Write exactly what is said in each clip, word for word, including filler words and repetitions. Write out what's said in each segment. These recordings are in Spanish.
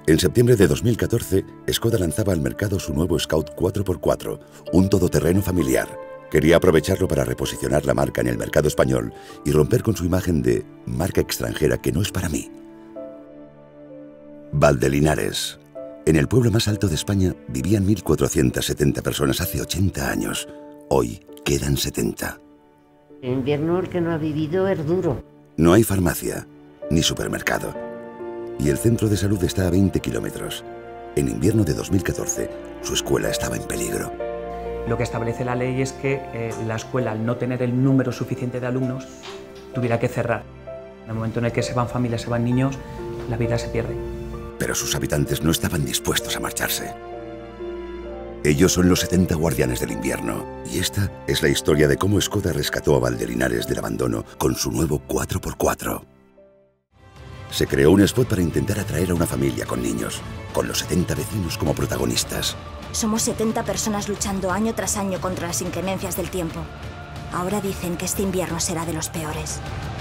En septiembre de dos mil catorce, Škoda lanzaba al mercado su nuevo Scout cuatro por cuatro, un todoterreno familiar. Quería aprovecharlo para reposicionar la marca en el mercado español y romper con su imagen de marca extranjera que no es para mí. Valdelinares. En el pueblo más alto de España vivían mil cuatrocientas setenta personas hace ochenta años. Hoy quedan setenta. En invierno el que no ha vivido es duro. No hay farmacia, ni supermercado. Y el centro de salud está a veinte kilómetros. En invierno de dos mil catorce, su escuela estaba en peligro. Lo que establece la ley es que eh, la escuela, al no tener el número suficiente de alumnos, tuviera que cerrar. En el momento en el que se van familias, se van niños, la vida se pierde. Pero sus habitantes no estaban dispuestos a marcharse. Ellos son los setenta guardianes del invierno. Y esta es la historia de cómo Škoda rescató a Valdelinares del abandono con su nuevo cuatro por cuatro. Se creó un spot para intentar atraer a una familia con niños, con los setenta vecinos como protagonistas. Somos setenta personas luchando año tras año contra las inclemencias del tiempo. Ahora dicen que este invierno será de los peores.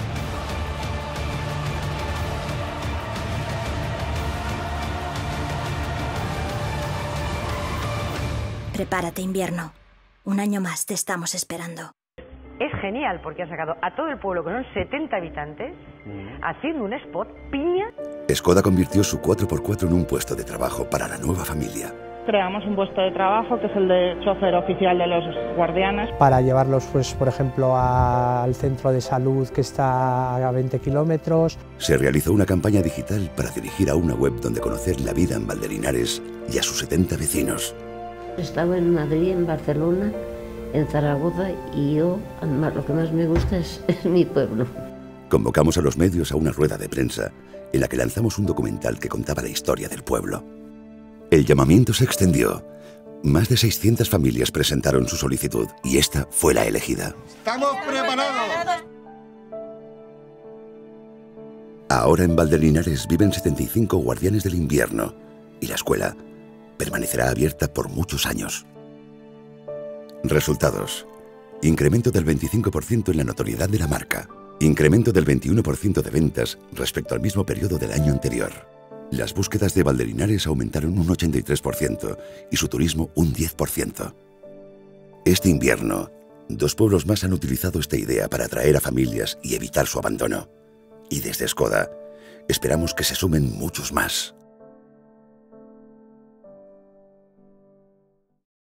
Prepárate, invierno. Un año más te estamos esperando. Es genial porque ha sacado a todo el pueblo, que son setenta habitantes, haciendo un spot piña. Škoda convirtió su cuatro por cuatro en un puesto de trabajo para la nueva familia. Creamos un puesto de trabajo que es el de chofer oficial de los guardianes. Para llevarlos, pues, por ejemplo, al centro de salud que está a veinte kilómetros. Se realizó una campaña digital para dirigir a una web donde conocer la vida en Valdelinares y a sus setenta vecinos. Estaba en Madrid, en Barcelona, en Zaragoza y yo, además, lo que más me gusta es, es mi pueblo. Convocamos a los medios a una rueda de prensa en la que lanzamos un documental que contaba la historia del pueblo. El llamamiento se extendió. Más de seiscientas familias presentaron su solicitud y esta fue la elegida. ¡Estamos preparados! Ahora en Valdelinares viven setenta y cinco guardianes del invierno y la escuela permanecerá abierta por muchos años. Resultados. Incremento del veinticinco por ciento en la notoriedad de la marca. Incremento del veintiuno por ciento de ventas respecto al mismo periodo del año anterior. Las búsquedas de Valdelinares aumentaron un ochenta y tres por ciento y su turismo un diez por ciento. Este invierno, dos pueblos más han utilizado esta idea para atraer a familias y evitar su abandono. Y desde Škoda, esperamos que se sumen muchos más.